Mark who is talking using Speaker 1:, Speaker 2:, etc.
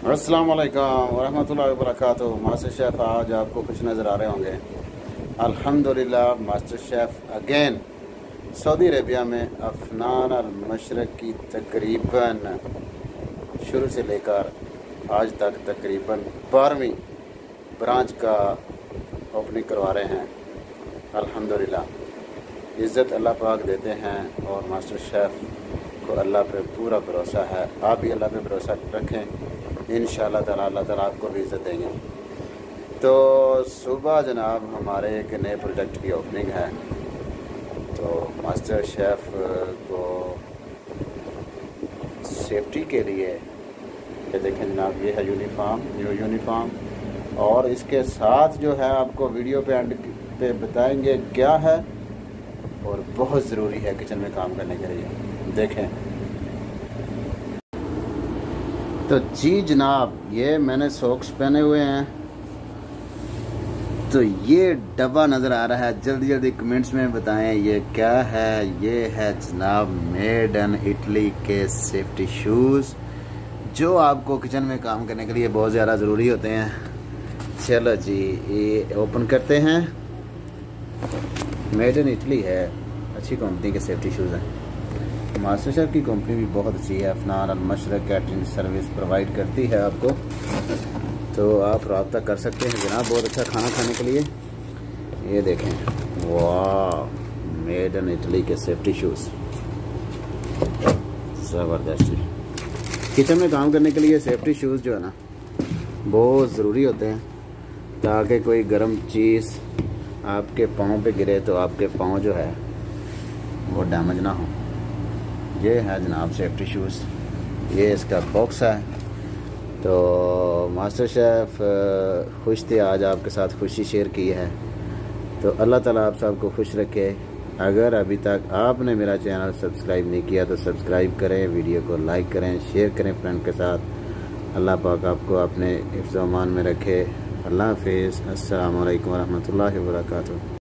Speaker 1: अस्सलाम वालेकुम वरहमतुल्लाहि वबरकातुहू। मास्टर शेफ़ आज आपको कुछ नज़र आ रहे होंगे। अल्हम्दुलिल्लाह master chef again Saudi Arabia में अफनान अल मशरक की तकरीबन शुरू से लेकर आज तक तकरीबन 12वीं ब्रांच का ओपनिंग करवा रहे हैं। अल्हम्दुलिल्लाह इज़्ज़त अल्लाह पाक देते हैं और मास्टर शेफ़ को अल्लाह पे पूरा भरोसा है। आप भी अल्लाह पे भरोसा रखें, इंशाअल्लाह ताला अल्लाह ताला आपको भी इज़्ज़त देंगे। तो सुबह जनाब हमारे एक नए प्रोजेक्ट की ओपनिंग है, तो मास्टर शेफ़ को सेफ्टी के लिए ये देखें जनाब, ये है यूनिफॉर्म, न्यू यूनिफॉर्म, और इसके साथ जो है आपको वीडियो पे एंड पे बताएंगे क्या है और बहुत ज़रूरी है किचन में काम करने के लिए। देखें तो जी जनाब, ये मैंने सॉक्स पहने हुए हैं, तो ये डब्बा नज़र आ रहा है, जल्दी जल्दी कमेंट्स में बताएं ये क्या है। ये है जनाब मेड इन इटली के सेफ्टी शूज़, जो आपको किचन में काम करने के लिए बहुत ज़्यादा ज़रूरी होते हैं। चलो जी, ये ओपन करते हैं। मेड इन इटली है, अच्छी कंपनी के सेफ्टी शूज़ हैं। मास्टर शेफ़ की कंपनी भी बहुत अच्छी है, Afnan Al Mashriq catering service provide करती है आपको, तो आप रब्ता कर सकते हैं जनाब, बहुत अच्छा खाना खाने के लिए। ये देखें, वाह, मेड इन इटली के सेफ्टी शूज़, ज़बरदस्त। किचन में काम करने के लिए सेफ्टी शूज़ जो है ना बहुत ज़रूरी होते हैं, ताकि कोई गर्म चीज़ आपके पाँव पे गिरे तो आपके पाँव जो है वो डैमेज ना हो। ये है जनाब सेफ्टी शूज़, ये इसका बॉक्स है। तो मास्टर शेफ़ खुश थे, आज आपके साथ खुशी शेयर की है, तो अल्लाह ताला आप सबको खुश रखे। अगर अभी तक आपने मेरा चैनल सब्सक्राइब नहीं किया तो सब्सक्राइब करें, वीडियो को लाइक करें, शेयर करें फ्रेंड के साथ। अल्लाह पाक आपको अपने हिफ्ज़-ओ-अमान में रखे। अल्लाह हाफ़िज़। अस्सलामु अलैकुम वरहमतुल्लाहि वबरकातुहू।